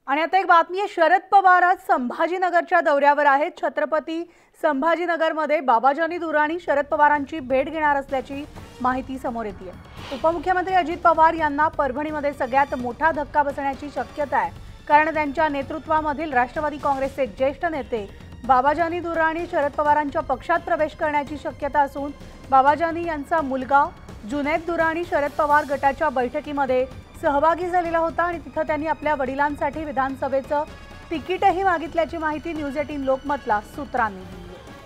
आणि आता एक बातमी आहे, शरद पवार आज संभाजीनगरच्या दौऱ्यावर आहेत। छत्रपती संभाजीनगरमध्ये बाबाजानी दुर्राणी शरद पवारांची भेट घेणार असल्याची माहिती समोर येते। उपमुख्यमंत्री अजित पवार यांना परभणीमध्ये सगळ्यात मोठा धक्का बसण्याची शक्यता आहे, कारण त्यांच्या नेतृत्वामधील राष्ट्रवादी काँग्रेसचे ज्येष्ठ नेते बाबाजानी दुर्राणी शरद पवारांच्या पक्षात प्रवेश करण्याची शक्यता असून बाबाजानी यांचा मुलगा जुनैद दुर्राणी शरद पवार गटाच्या बैठकीमध्ये सहभागी झालेला होता आणि तिथे त्यांनी आपल्या वडिलांसाठी विधानसभेचं तिकीटही मागितल्याची माहिती न्यूज 18 लोकमतला सूत्रांनी दिली।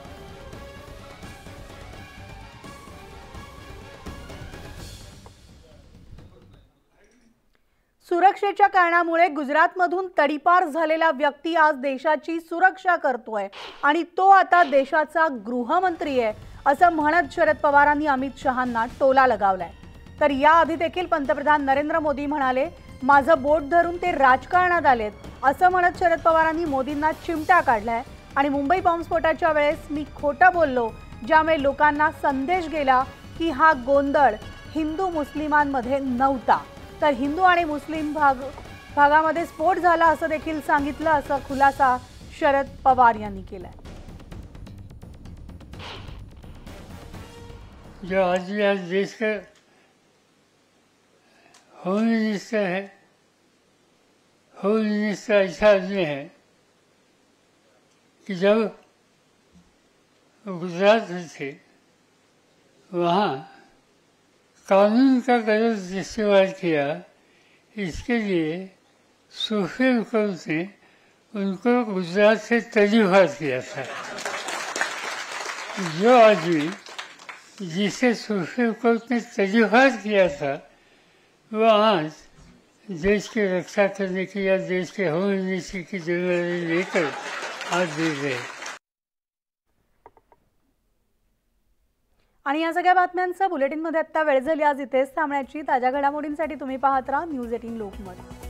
सुरक्षेच्या कारणामुळे गुजरातमधून तडीपार झालेला व्यक्ती आज देशाची सुरक्षा करतोय आणि तो आता देशाचा गृहमंत्री आहे असं म्हणत शरद पवारांनी अमित शहांना टोला लगावलाय। तर याआधी देखील पंतप्रधान नरेंद्र मोदी म्हणाले, माझं बोट धरून ते राजकारणात आलेत असं म्हणत शरद पवारांनी मोदींना चिमटा काढलाय आणि मुंबई बॉम्बस्फोटाच्या वेळेस मी खोटं बोललो, ज्यामुळे लोकांना संदेश गेला की हा गोंधळ हिंदू मुस्लिमांमध्ये नव्हता, तर हिंदू आणि मुस्लिम भागामध्ये स्फोट झाला असं देखील सांगितलं, असा खुलासा शरद पवार यांनी केलाय। जो आज देश का होम मिनिस्टर है, होम मिनिस्टर ऐसा आदमी है कि जब गुजरात में थे वहाँ कानून का गलत इस्तेमाल किया, इसके लिए सुप्रीम कोर्ट ने उनको गुजरात से तर्जीह किया था। जो आदमी जिसे सुप्रीम कोर्ट ने तर्जीह किया था वो आज देश की रक्षा करने की या देश के होम मिनिस्टर की जिम्मेदारी लेकर आज दे गए। आणि या सगळ्या बातम्यांचा बुलेटिनमध्ये आता वेळ झाली। आज इथेच थांबण्याची। ताज्या घडामोडींसाठी तुम्ही पाहत राहा न्यूज 18 लोकमत।